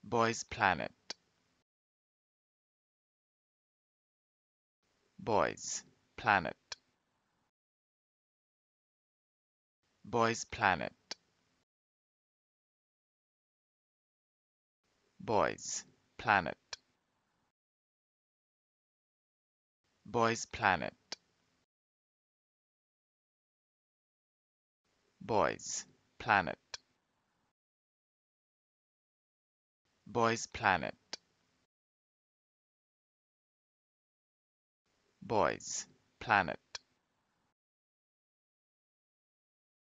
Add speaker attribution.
Speaker 1: Boys Planet. Boys Planet. Boys Planet. Boys Planet. Boys Planet. Boys Planet. Boys Planet. Boys Planet.